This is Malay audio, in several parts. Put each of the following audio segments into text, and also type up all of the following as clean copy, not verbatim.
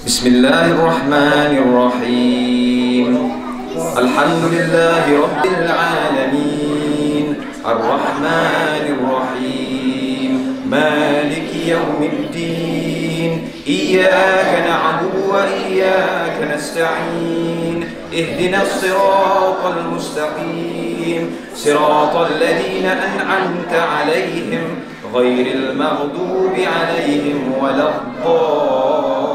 Bismillahirrahmanirrahim. Alhamdulillahi Rabbil alamin. Ar-Rahmanirrahim. Maliki yawmiddin. Iyyaka na'budu wa iyyaka nasta'in. Ihdinas siratal mustaqim. Siratal ladzina an'amta 'alaihim ghairil maghdubi 'alaihim waladdallin.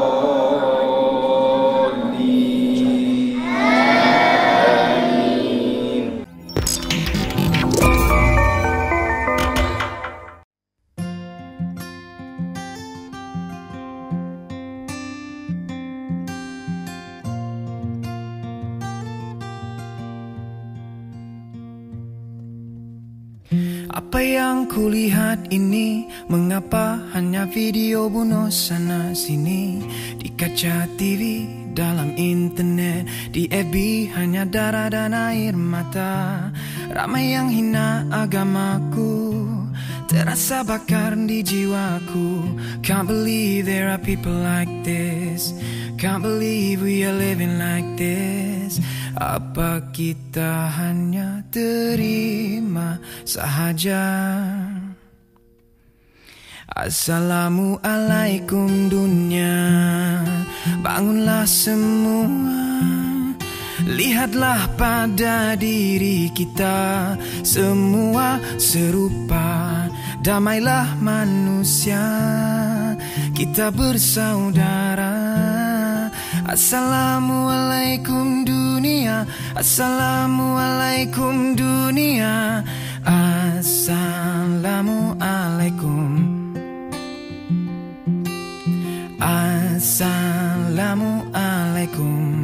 Apa yang kulihat ini? Mengapa hanya video bunuh sana sini? Di kaca TV, dalam internet, di FB hanya darah dan air mata. Ramai yang hina agamaku, terasa bakar di jiwaku. Can't believe there are people like this. Can't believe we are living like this. Apa kita hanya terima sahaja? Assalamualaikum dunia, bangunlah semua. Lihatlah pada diri kita, semua serupa. Damailah manusia, kita bersaudara. Assalamualaikum dunia, assalamualaikum dunia, assalamualaikum, assalamualaikum.